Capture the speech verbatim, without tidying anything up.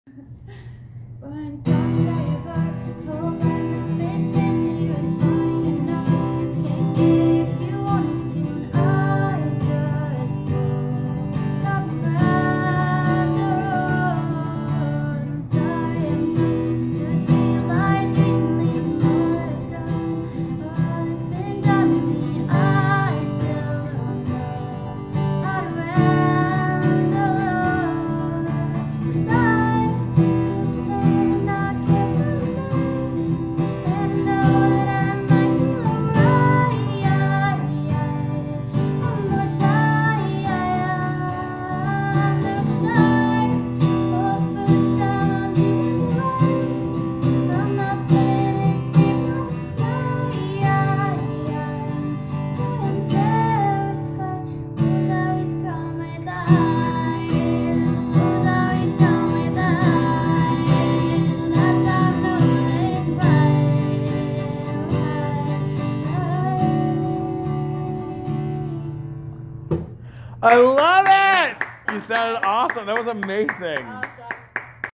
When someday if I hope I'm missing, he was fine enough. Can't give you wanted to, and I just pulled up around the road inside, and just realized recently what I've done. What's been done to me, I still don't know. Out around the road inside. I love it! You sounded awesome. That was amazing. Awesome.